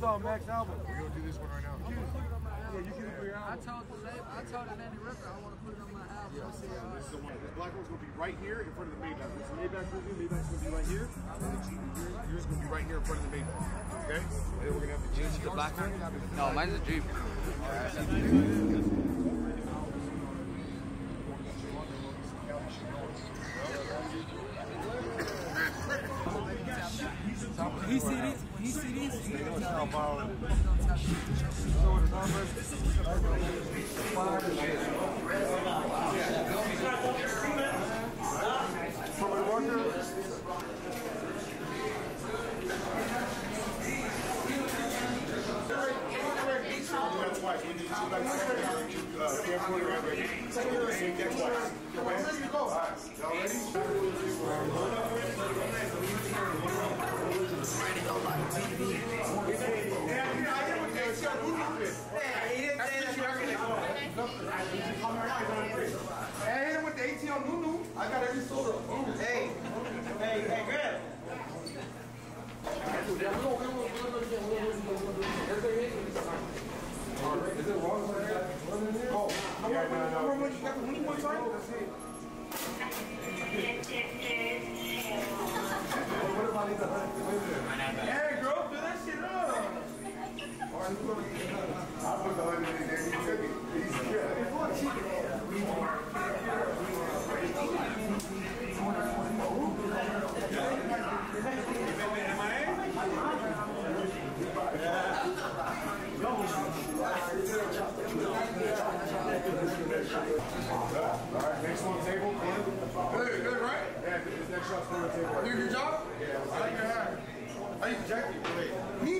saw Max album. We're gonna do this one right now. Yeah, you can put your album. I told the Nanny River I want to put it on my album. Yeah, so this is the one. This black one's gonna be right here in front of the Maybach. This Maybach will be, Maybach's gonna be right here. And yours gonna be right here in front of the Maybach. Okay? And then we're gonna have the Jeep. The black one? No, mine's a Jeep. He see these? He see these? Twice. We did two back camcorder and ready. Same deck twice. Y'all ready? Y'all ready? I hit him with the ATL Nunu. I got every soda. Hey, Greg. Is it wrong? Oh, yeah, no. You got the Nunu one time? That's it. What about these? Hey, girl, do that shit up. I put the 100 in there. You took it. Alright, next one table. Good, right? Yeah, this next shot's on the table. You do your job? Yeah. I like your hat. I need the jacket. Me?